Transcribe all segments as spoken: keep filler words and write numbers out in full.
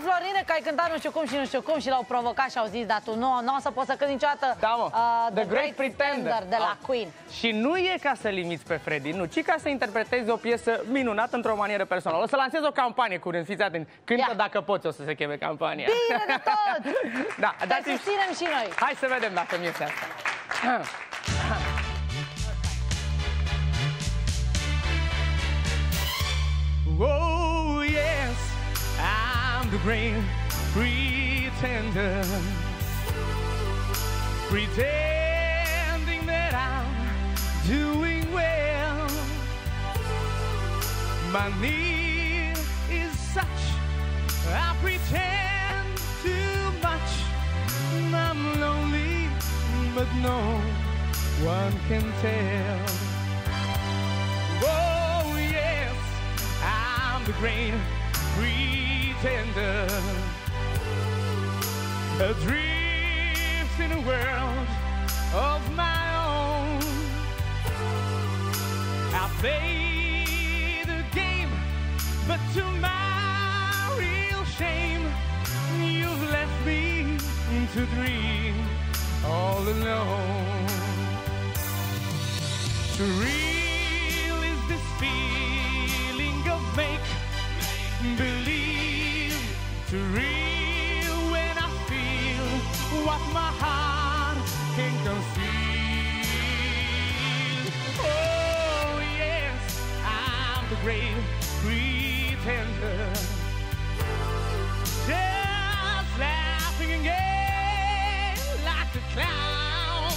Florine, că ai cântat nu știu cum și nu știu cum și l-au provocat și au zis, dar tu nu, nu o să poți să cânti niciodată da, mă. Uh, The, The Great, Great Pretender, Pretender de la ah. Queen. Și nu e ca să limiți pe Freddie, nu, ci ca să interpretezi o piesă minunată într-o manieră personală. O să lansez o campanie curând, fiți atenți. Cântă Ia. Dacă poți, o să se cheme campania. Bine de tot! Da, te susținem și noi. Hai să vedem dacă mi iese asta. Oh yes, I'm the great pretender, pretending that I'm doing well. My need is such, I pretend too much. I'm lonely, but no one can tell. Oh yes, I'm the great pretender, adrift in a world of my own. I play the game, but to my real shame, you've left me to dream all alone. Surreal is this feeling of make believe, too real when I feel what my heart can conceal. Oh yes, I'm the great pretender, just laughing again like a clown.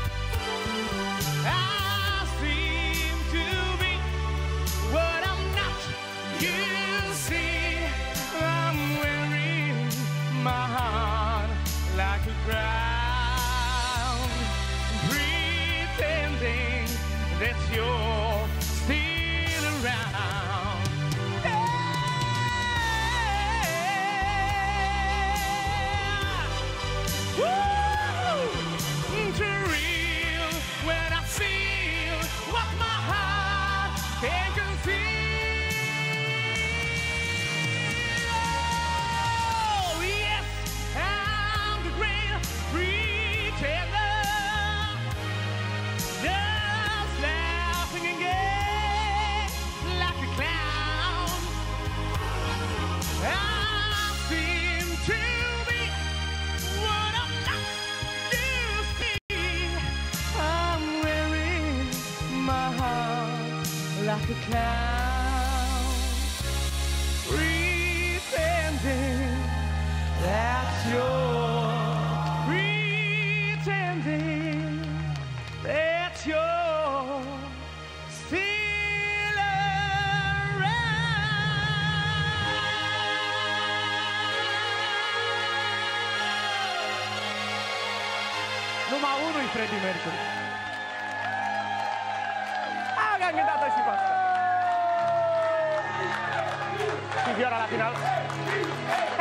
I seem to be what I'm not. You see, I'm wearing my heart like a crown, pretending that you're still around. Yeah. Woo! Too real when I feel what my heart can conceal. Oh yes, I'm the great pretender, just laughing again like a clown. I seem to be what I'm not. You see, I'm wearing my heart like a clown, pretending that you're pretending that you're still around. Numai unul-i Freddie Mercury. Ah, că am gândat-o și pe asta. Și vioara la final.